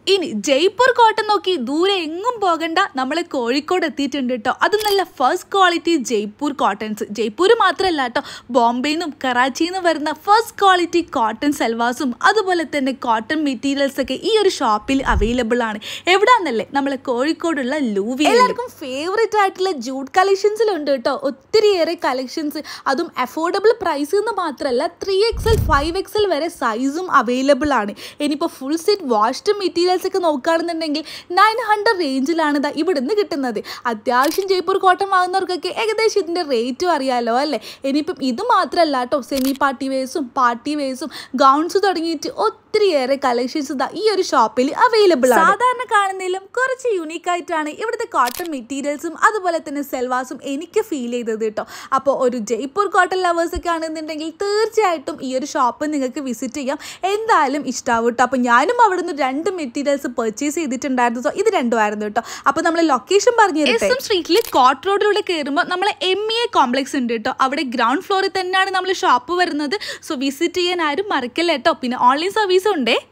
ഇനി ജയ്പൂർ കോട്ടൺ നോക്കി ദൂരെ എങ്ങും പോകണ്ട, നമ്മൾ കോഴിക്കോട് എത്തിയിട്ടുണ്ട് കേട്ടോ. അത് നല്ല first quality Jaipur cottons. Jaipur മാത്രമല്ല കേട്ടോ, ബോംബെയിൽ നിന്നും കറാച്ചിയിൽ നിന്നും വരുന്ന ഫസ്റ്റ് ക്വാളിറ്റി കോട്ടൺ സൽവാസും അതുപോലെ തന്നെ കോട്ടൺ മെറ്റീരിയൽസ് ഒക്കെ ഈ ഒരു ഷോപ്പിൽ അവൈലബിൾ ആണ്. എവിടാന്നല്ലേ, നമ്മളെ കോഴിക്കോടുള്ള ലൂവി. എല്ലാവർക്കും ഫേവറേറ്റ് ആയിട്ടുള്ള ജൂട്ട് കളക്ഷൻസിലുണ്ട് കേട്ടോ ഒത്തിരിയേറെ കളക്ഷൻസ്. അതും അഫോർഡബിൾ പ്രൈസ് എന്ന് മാത്രമല്ല 3XL 5XL വരെ സൈസും അവൈലബിൾ ആണ്. ഇനിയിപ്പോൾ ഫുൾ സെറ്റ് വാഷ്ഡ് മെറ്റീരിയൽ ഒക്കെ നോക്കുകയാണെന്നുണ്ടെങ്കിൽ 900 റേഞ്ചിലാണ് ഇവിടുന്ന് കിട്ടുന്നത്. അത്യാവശ്യം ജയ്പൂർ കോട്ടൺ വാങ്ങുന്നവർക്കൊക്കെ ഏകദേശം ഇതിൻ്റെ റേറ്റും അറിയാലോ അല്ലേ. ഇനിയിപ്പം ഇത് മാത്രമല്ല കേട്ടോ, സെമി പാർട്ടി വെയർസും ഗൗൺസ് തുടങ്ങിയിട്ട് ഒത്തിരിയേറെ കളക്ഷൻസ് ഈ ഒരു ഷോപ്പിൽ അവൈലബിൾ ആണ്. സാധാരണ കാണുന്നതിലും കുറച്ച് യൂണീക്ക് ആയിട്ടാണ് ഇവിടുത്തെ കോട്ടൺ മെറ്റീരിയൽസും അതുപോലെ തന്നെ സെൽവാസും എനിക്ക് ഫീൽ ചെയ്തത് കേട്ടോ. അപ്പോൾ ഒരു ജയ്പൂർ കോട്ടൺ ലവേഴ്സ് ഒക്കെ ആണെന്നുണ്ടെങ്കിൽ തീർച്ചയായിട്ടും ഈ ഒരു ഷോപ്പ് നിങ്ങൾക്ക് വിസിറ്റ് ചെയ്യാം, എന്തായാലും ഇഷ്ടമാവും കേട്ടോ. അപ്പോൾ ഞാനും അവിടുന്ന് 2 മെറ്റീരിയൽസ് പർച്ചേസ് ചെയ്തിട്ടുണ്ടായിരുന്നു. സോ ഇത് രണ്ടുമായിരുന്നു കേട്ടോ. അപ്പോൾ നമ്മൾ ലൊക്കേഷൻ പറഞ്ഞു SM സ്ട്രീറ്റിൽ കോട്ട് റോഡിലൂടെ കയറുമ്പോൾ നമ്മളെ MEA കോംപ്ലക്സ് ഉണ്ട് കേട്ടോ. അവിടെ ഗ്രൗണ്ട് ഫ്ലോറിൽ തന്നെയാണ് നമ്മൾ ഷോപ്പ് വരുന്നത്. സോ വിസിറ്റ് ചെയ്യാൻ ആരും മറക്കല്ല കേട്ടോ. പിന്നെ ഓൺലൈൻ സർവീസും ഉണ്ടേ.